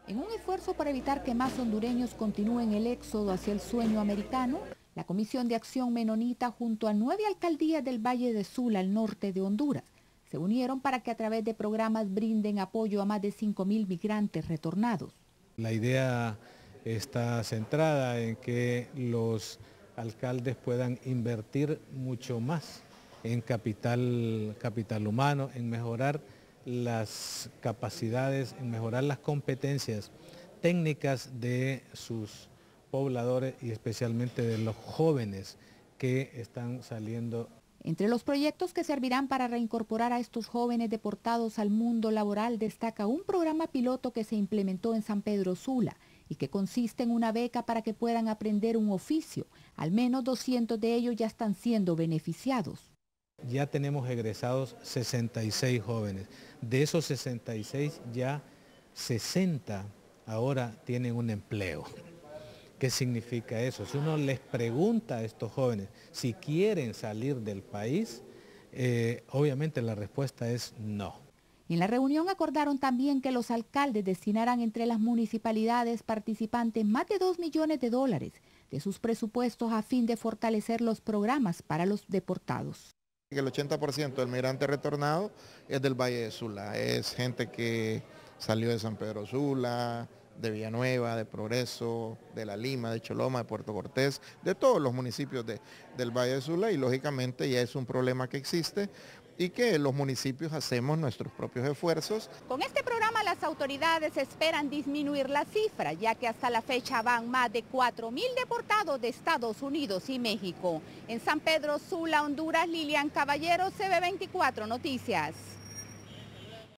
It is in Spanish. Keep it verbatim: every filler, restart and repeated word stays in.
En un esfuerzo para evitar que más hondureños continúen el éxodo hacia el sueño americano, la Comisión de Acción Menonita junto a nueve alcaldías del Valle de Sula, al norte de Honduras, se unieron para que a través de programas brinden apoyo a más de cinco mil migrantes retornados. La idea está centrada en que los alcaldes puedan invertir mucho más en capital, capital humano, en mejorar las capacidades, en mejorar las competencias técnicas de sus pobladores y especialmente de los jóvenes que están saliendo. Entre los proyectos que servirán para reincorporar a estos jóvenes deportados al mundo laboral destaca un programa piloto que se implementó en San Pedro Sula y que consiste en una beca para que puedan aprender un oficio. Al menos doscientos de ellos ya están siendo beneficiados. Ya tenemos egresados sesenta y seis jóvenes. De esos sesenta y seis ya sesenta ahora tienen un empleo. ¿Qué significa eso? Si uno les pregunta a estos jóvenes si quieren salir del país, eh, obviamente la respuesta es no. En la reunión acordaron también que los alcaldes destinaran entre las municipalidades participantes más de dos millones de dólares de sus presupuestos a fin de fortalecer los programas para los deportados. El ochenta por ciento del migrante retornado es del Valle de Sula, es gente que salió de San Pedro Sula, de Villanueva, de Progreso, de La Lima, de Choloma, de Puerto Cortés, de todos los municipios de, del Valle de Sula, y lógicamente ya es un problema que existe y que los municipios hacemos nuestros propios esfuerzos. Con este programa las autoridades esperan disminuir la cifra, ya que hasta la fecha van más de cuatro mil deportados de Estados Unidos y México. En San Pedro Sula, Honduras, Lilian Caballero, C B veinticuatro Noticias.